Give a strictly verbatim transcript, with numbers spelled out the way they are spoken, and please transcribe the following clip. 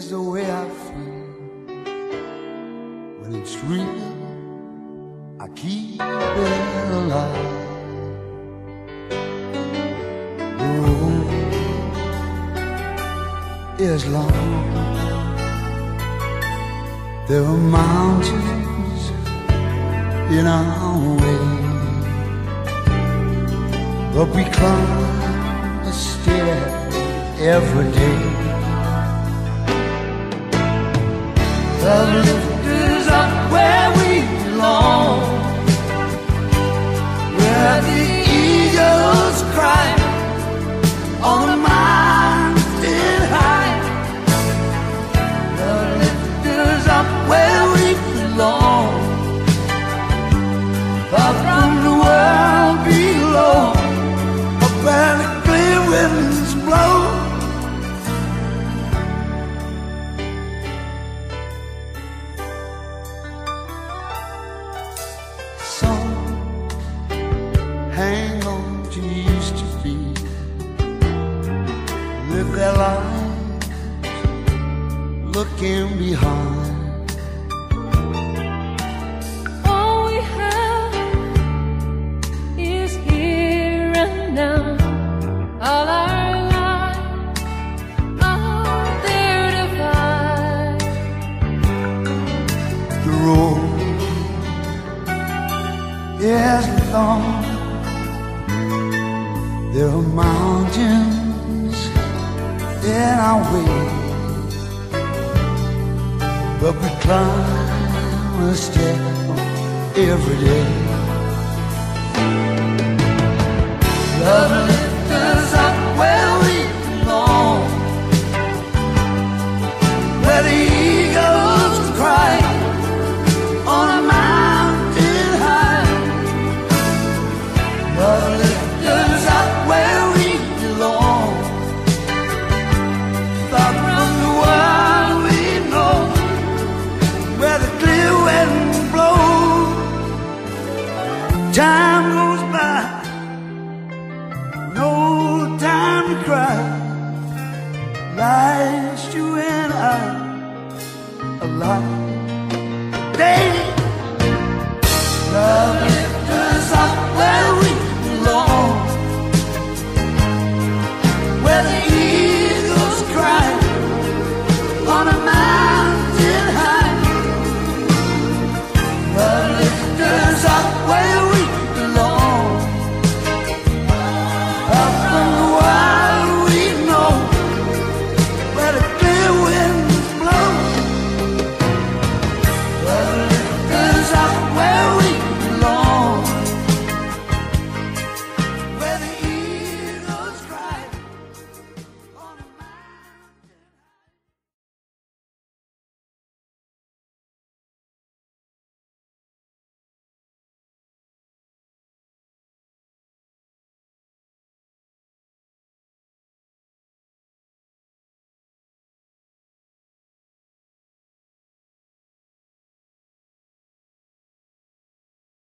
is the way I feel. When it's real, I keep it alive. The road is long. There are mountains in our way, but we climb a stair every day. Love lifts us up where we belong, where the eagles cry on the mountain high. Love lifts us up where we belong, far from the world below, up where the clear winds blow. Hang on to used to be, live their lives looking behind. All we have is here and now. All our lives are there to find. The road is long. There are mountains in our way, but we climb a step every day. Love lifts us up where we belong, where the eagles cry on a mountain high. Love lifts us up where we belong, far from the world we know, where the clear winds blow. Time goes by, no time to cry. Life's you and I alive. Day